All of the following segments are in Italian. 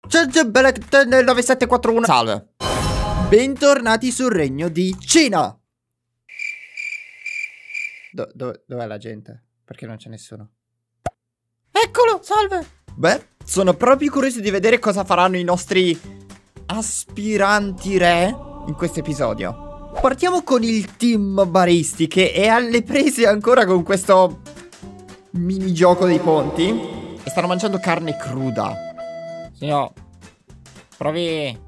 nel 9741. Salve. Bentornati sul regno di Cina. Dov'è la gente? Perché non c'è nessuno? Eccolo, salve. Beh, sono proprio curioso di vedere cosa faranno i nostri aspiranti re in questo episodio. Partiamo con il team baristi, che è alle prese ancora con questo minigioco dei ponti. E stanno mangiando carne cruda. Signor, provi.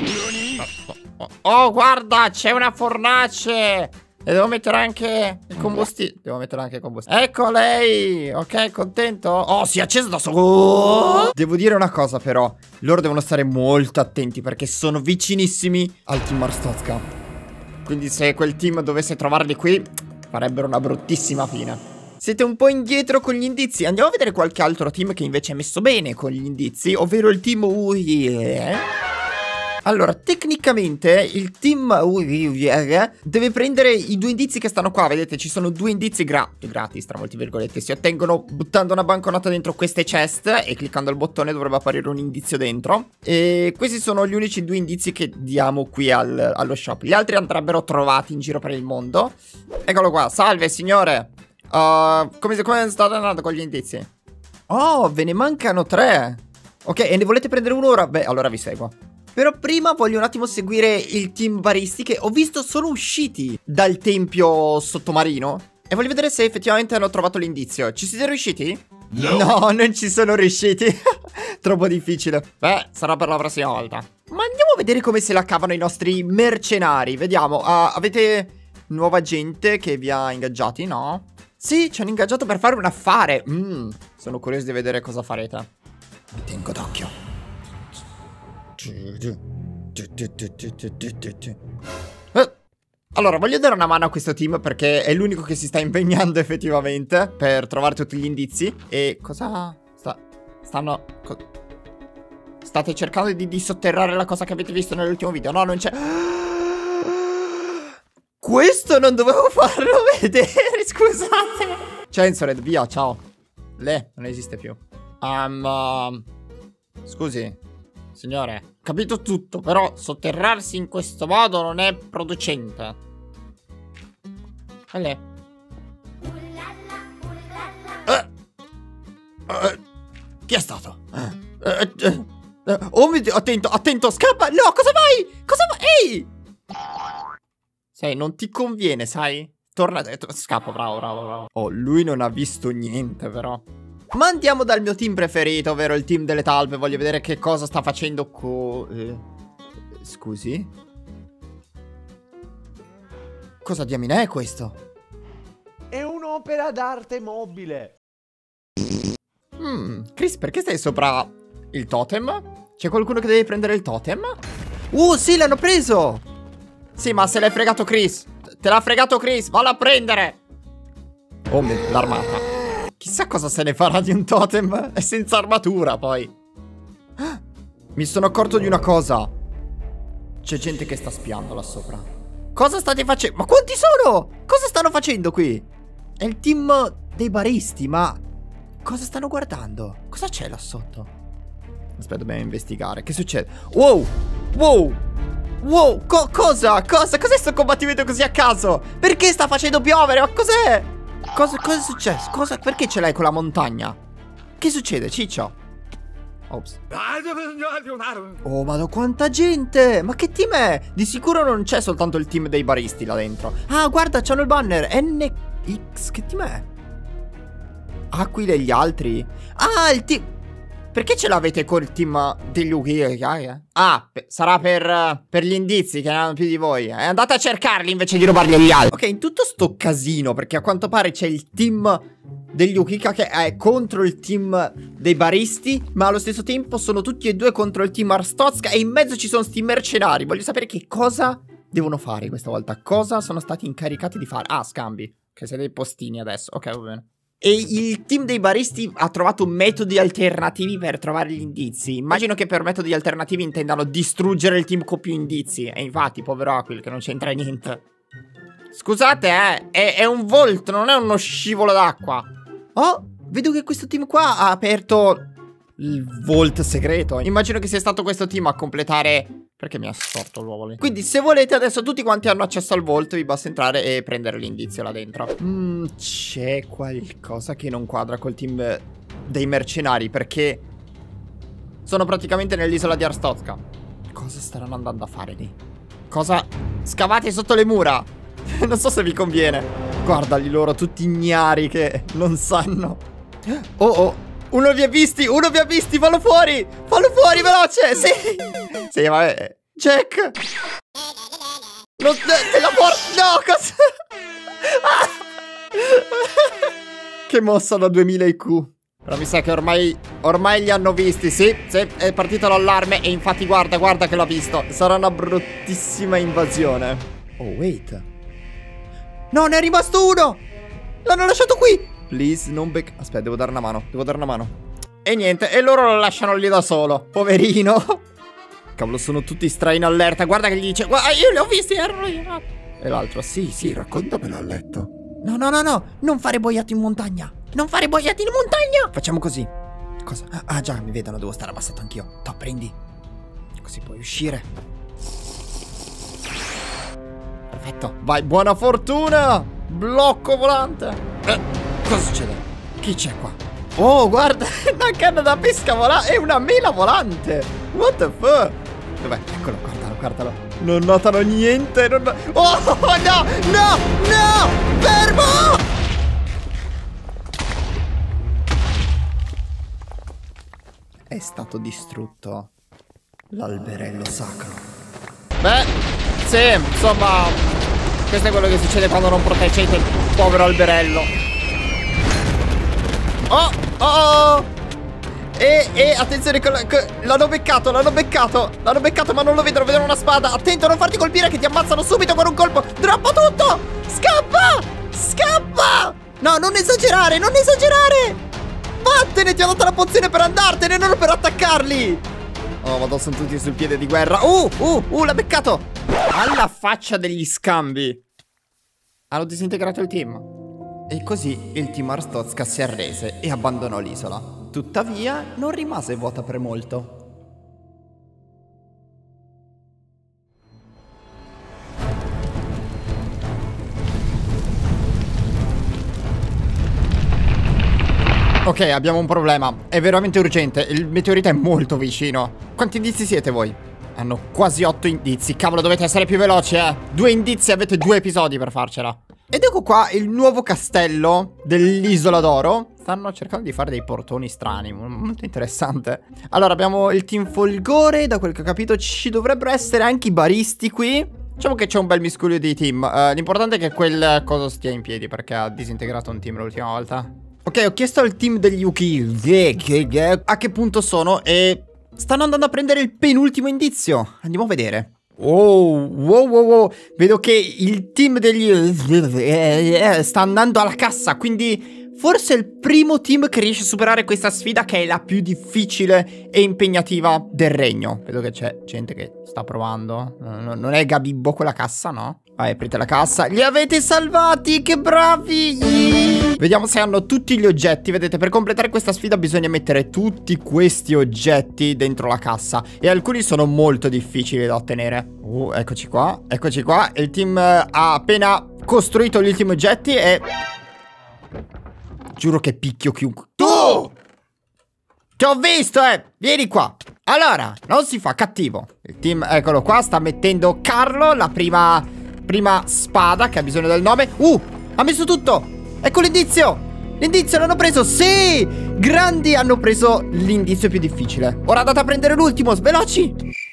Oh, guarda, c'è una fornace. E devo mettere anche il combustibile. Ecco lei. Ok, contento? Oh, si è acceso da solo. Devo dire una cosa però. Loro devono stare molto attenti perché sono vicinissimi al team Arstotzka. Quindi se quel team dovesse trovarli qui, farebbero una bruttissima fine. Siete un po' indietro con gli indizi. Andiamo a vedere qualche altro team che invece è messo bene con gli indizi, ovvero il team UE. Allora, tecnicamente il team deve prendere i due indizi che stanno qua. Vedete, ci sono due indizi gratis, tra molte virgolette. Si ottengono buttando una banconota dentro queste chest e cliccando il bottone dovrebbe apparire un indizio dentro. E questi sono gli unici due indizi che diamo qui allo shop. Gli altri andrebbero trovati in giro per il mondo. Eccolo qua, salve signore. Come state andando con gli indizi? Oh, ve ne mancano 3. Ok, e ne volete prendere uno ora? Beh, allora vi seguo. Però prima voglio un attimo seguire il team baristi, che ho visto sono usciti dal tempio sottomarino. E voglio vedere se effettivamente hanno trovato l'indizio. Ci siete riusciti? No, non ci sono riusciti. Troppo difficile. Beh, sarà per la prossima volta. Ma andiamo a vedere come se la cavano i nostri mercenari. Vediamo, avete nuova gente che vi ha ingaggiati, no? Sì, ci hanno ingaggiato per fare un affare. Sono curioso di vedere cosa farete. Vi tengo d'occhio. Allora, voglio dare una mano a questo team perché è l'unico che si sta impegnando effettivamente per trovare tutti gli indizi. E cosa state cercando di sotterrare la cosa che avete visto nell'ultimo video? No, non c'è. Questo non dovevo farlo vedere, scusate. Censored, via, ciao. Non esiste più. Scusi, signore, capito tutto, però sotterrarsi in questo modo non è producente. Chi è stato? Oh mio Dio, attento, scappa! No, cosa fai? Cosa fai? Ehi! Sai, non ti conviene, sai? Torna, scappa, bravo. Oh, lui non ha visto niente, però. Ma andiamo dal mio team preferito, ovvero il team delle talpe. Voglio vedere che cosa sta facendo Scusi? Cosa diamine è questo? È un'opera d'arte mobile. Chris, perché stai sopra il totem? C'è qualcuno che deve prendere il totem? Sì, l'hanno preso! Sì, ma se l'hai fregato Chris. Te l'ha fregato Chris, vallo a prendere. Oh, l'armata. Chissà cosa se ne farà di un totem. È senza armatura, poi. Mi sono accorto di una cosa. C'è gente che sta spiando là sopra. Cosa state facendo? Ma quanti sono? Cosa stanno facendo qui? È il team dei baristi, ma cosa stanno guardando? Cosa c'è là sotto? Aspetta, dobbiamo investigare. Che succede? Wow! Cosa? Cos'è sto combattimento così a caso? Perché sta facendo piovere? Ma cos'è? Cosa è successo? Perché ce l'hai con la montagna? Che succede, ciccio? Ops. Oh, ma quanta gente! Ma che team è? Di sicuro non c'è soltanto il team dei baristi là dentro. Ah, guarda, c'hanno il banner NX. Che team è? Aquile e gli altri? Ah, il team... Perché ce l'avete col team degli Uchi? Ah, sarà per gli indizi che ne hanno più di voi. Andate a cercarli invece di rubarli agli altri. Ok, in tutto sto casino, perché a quanto pare c'è il team degli Ukika che è contro il team dei baristi, ma allo stesso tempo sono tutti e due contro il team Arstotzka e in mezzo ci sono sti mercenari. Voglio sapere che cosa devono fare questa volta. Cosa sono stati incaricati di fare? Ah, scambi. Che siete dei postini adesso. Ok, va bene. E il team dei baristi ha trovato metodi alternativi per trovare gli indizi. Immagino che per metodi alternativi intendano distruggere il team con più indizi. E infatti, povero Aquil, che non c'entra niente. Scusate, è un volto, non è uno scivolo d'acqua. Oh, vedo che questo team qua ha aperto il vault segreto. Immagino che sia stato questo team a completare... Perché mi ha storto l'uovo lì? Quindi se volete adesso tutti quanti hanno accesso al vault, vi basta entrare e prendere l'indizio là dentro. C'è qualcosa che non quadra col team dei mercenari, perché sono praticamente nell'isola di Arstotzka. Cosa staranno andando a fare lì? Cosa? Scavate sotto le mura. Non so se vi conviene. Guardali loro tutti ignari che non sanno. Oh. Uno vi ha visti, fallo fuori veloce. Sì, vabbè. Jack. No, te la porto. No, cosa? Che mossa da 2000 IQ. Però mi sa che ormai li hanno visti. Sì, è partito l'allarme. E infatti guarda che l'ha visto. Sarà una bruttissima invasione. Oh, wait. No, ne è rimasto uno. L'hanno lasciato qui. Please, non aspetta, devo dare una mano. E niente, e loro lo lasciano lì da solo. Poverino. Cavolo, sono tutti in allerta. Guarda che gli dice, guarda, io li ho visti, erano io. E l'altro, sì, raccontamelo a letto. No, non fare boiate in montagna. Facciamo così. Cosa? Ah, già, mi vedono, devo stare abbassato anch'io. Toh, prendi. Così puoi uscire. Perfetto. Vai, buona fortuna. Blocco volante. Cosa succede? Chi c'è qua? Oh, guarda, una canna da pesca volante e una mela volante. What the fuck? Dov'è? Eccolo, guardalo. Non notano niente. Oh, no! Fermo! È stato distrutto l'alberello sacro. Beh, sì, insomma, questo è quello che succede quando non proteggete il povero alberello. Oh! E attenzione, l'hanno beccato, ma non lo vedono una spada. Attento a non farti colpire che ti ammazzano subito con un colpo. Droppa tutto! Scappa! No, non esagerare! Vattene, ti ho dato la pozione per andartene, non per attaccarli! Oh, vado, sono tutti sul piede di guerra. L'ha beccato! Alla faccia degli scambi. Hanno disintegrato il team. E così il team Arstotzka si arrese e abbandonò l'isola. Tuttavia, non rimase vuota per molto. Ok, abbiamo un problema. È veramente urgente. Il meteorite è molto vicino. Quanti indizi siete voi? Hanno quasi 8 indizi. Cavolo, dovete essere più veloci, 2 indizi, avete 2 episodi per farcela. Ed ecco qua il nuovo castello dell'Isola d'Oro. Stanno cercando di fare dei portoni strani, molto interessante. Allora, abbiamo il team Folgore. Da quel che ho capito ci dovrebbero essere anche i baristi qui. Diciamo che c'è un bel miscuglio di team. L'importante è che quel coso stia in piedi, perché ha disintegrato un team l'ultima volta. Ok, ho chiesto al team degli Yuki a che punto sono e stanno andando a prendere il penultimo indizio. Andiamo a vedere. Wow. Vedo che il team degli sta andando alla cassa, quindi forse è il primo team che riesce a superare questa sfida, che è la più difficile e impegnativa del regno. Vedo che c'è gente che sta provando. Non è Gabibbo quella cassa, no? Vai, aprite la cassa. Li avete salvati, che bravi! Vediamo se hanno tutti gli oggetti. Vedete, per completare questa sfida bisogna mettere tutti questi oggetti dentro la cassa, e alcuni sono molto difficili da ottenere. Eccoci qua. Il team ha appena costruito gli ultimi oggetti e... giuro che picchio chiunque. Tu! Ti ho visto, Vieni qua. Allora, non si fa cattivo. Il team, eccolo qua, sta mettendo Carlo, la prima spada che ha bisogno del nome. Ha messo tutto. Ecco l'indizio. L'indizio l'hanno preso. Sì, grandi, hanno preso l'indizio più difficile. Ora andate a prendere l'ultimo, veloci.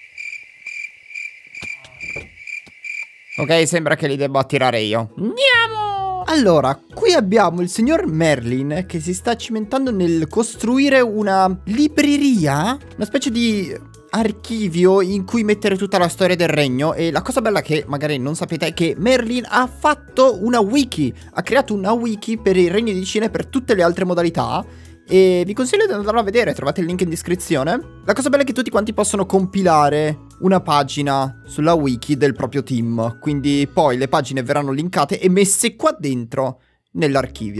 Ok, sembra che li debba attirare io. Andiamo. Allora, qui abbiamo il signor Merlin che si sta cimentando nel costruire una libreria, una specie di archivio in cui mettere tutta la storia del regno. E la cosa bella che magari non sapete è che Merlin ha fatto una wiki, ha creato una wiki per il regno di Cina e per tutte le altre modalità, e vi consiglio di andarlo a vedere, trovate il link in descrizione. La cosa bella è che tutti quanti possono compilare una pagina sulla wiki del proprio team, quindi poi le pagine verranno linkate e messe qua dentro nell'archivio.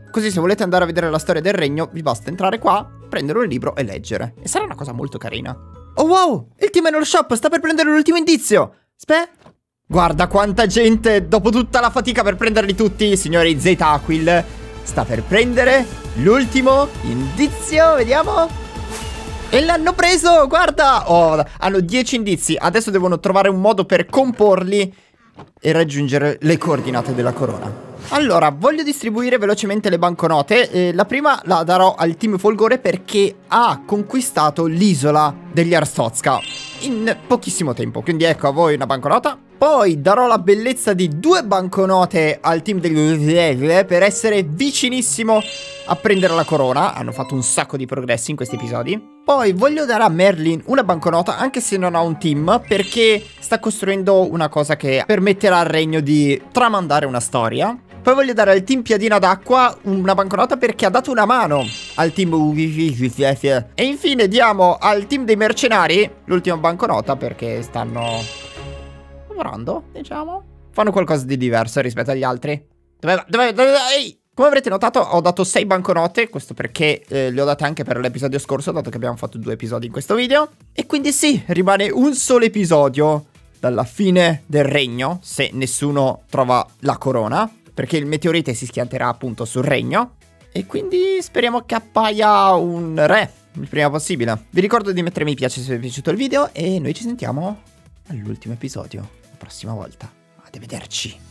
Così se volete andare a vedere la storia del regno, vi basta entrare qua, prendere un libro e leggere. E sarà una cosa molto carina. Oh wow, il team Minor Shop sta per prendere l'ultimo indizio. Guarda quanta gente, dopo tutta la fatica per prenderli tutti, signori Z Aquil, sta per prendere l'ultimo indizio, vediamo. E l'hanno preso, guarda. Oh, hanno 10 indizi, adesso devono trovare un modo per comporli e raggiungere le coordinate della corona. Allora, voglio distribuire velocemente le banconote. La prima la darò al team Folgore perché ha conquistato l'isola degli Arstotzka in pochissimo tempo. Quindi ecco a voi una banconota. Poi darò la bellezza di 2 banconote al team degli per essere vicinissimo a prendere la corona. Hanno fatto un sacco di progressi in questi episodi. Poi voglio dare a Merlin una banconota, anche se non ha un team, perché sta costruendo una cosa che permetterà al regno di tramandare una storia. Poi voglio dare al team Piadina d'Acqua una banconota perché ha dato una mano al team. E infine diamo al team dei mercenari l'ultima banconota perché stanno lavorando, diciamo. Fanno qualcosa di diverso rispetto agli altri. Ehi! Come avrete notato ho dato 6 banconote, questo perché le ho date anche per l'episodio scorso, dato che abbiamo fatto 2 episodi in questo video. E quindi sì, rimane un solo episodio dalla fine del regno, se nessuno trova la corona, perché il meteorite si schianterà appunto sul regno. E quindi speriamo che appaia un re il prima possibile. Vi ricordo di mettere mi piace se vi è piaciuto il video e noi ci sentiamo all'ultimo episodio la prossima volta. Arrivederci.